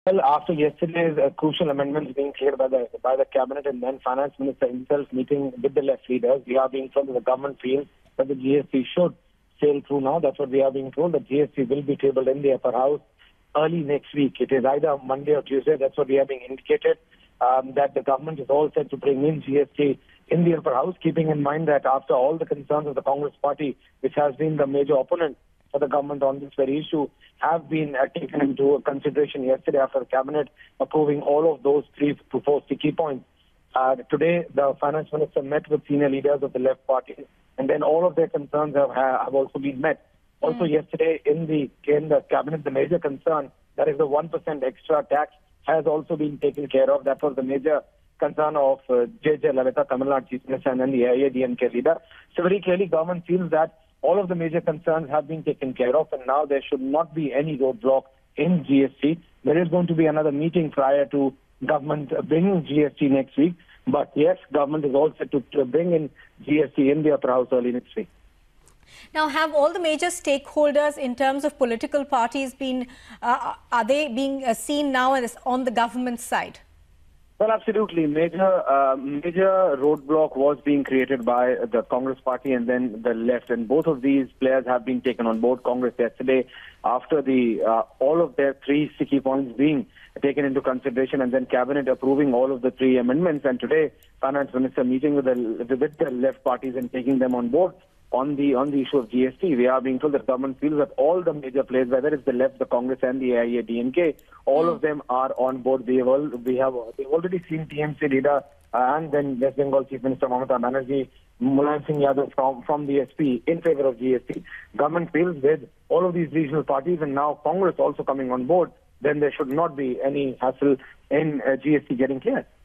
Well, after yesterday's crucial amendments being cleared by the cabinet and then finance minister himself meeting with the left leaders, we are being told that the government feels that the GST should sail through now. That's what we are being told. The GST will be tabled in the upper house early next week. It is either Monday or Tuesday. That's what we are being indicated. That the government is all set to bring in GST in the upper house, keeping in mind that after all the concerns of the Congress party, which has been the major opponent for the government on this very issue, have been taken into consideration yesterday after the cabinet approving all of those three proposed key points. Today, the finance minister met with senior leaders of the left party, and then all of their concerns have also been met. Also, yesterday in the cabinet, the major concern, that is the 1% extra tax, has also been taken care of. That was the major concern of J.J. Lalitha, Tamil Nadu Chief Minister, and then the AIADMK leader. So very clearly, government feels that all of the major concerns have been taken care of, and now there should not be any roadblock in GST. There is going to be another meeting prior to government bringing GST next week. But yes, government is all set to bring in GST in the upper house early next week. Now, have all the major stakeholders in terms of political parties been, are they being seen now as on the government side? Well, absolutely. Major roadblock was being created by the Congress party and then the left, and both of these players have been taken on board. Congress yesterday, after all of their three sticky points being taken into consideration, and then cabinet approving all of the three amendments, and today finance minister meeting with the left parties and taking them on board on the issue of GST. We are being told that government feels that all the major players, whether it's the left, the Congress, and the AIADMK, all of them are on board. They've already seen TMC leader and then West Bengal Chief Minister Mamata Banerjee, Mulayam Singh Yadav from the SP in favor of GST. Government feels with all of these regional parties and now Congress also coming on board, then there should not be any hassle in GST getting cleared.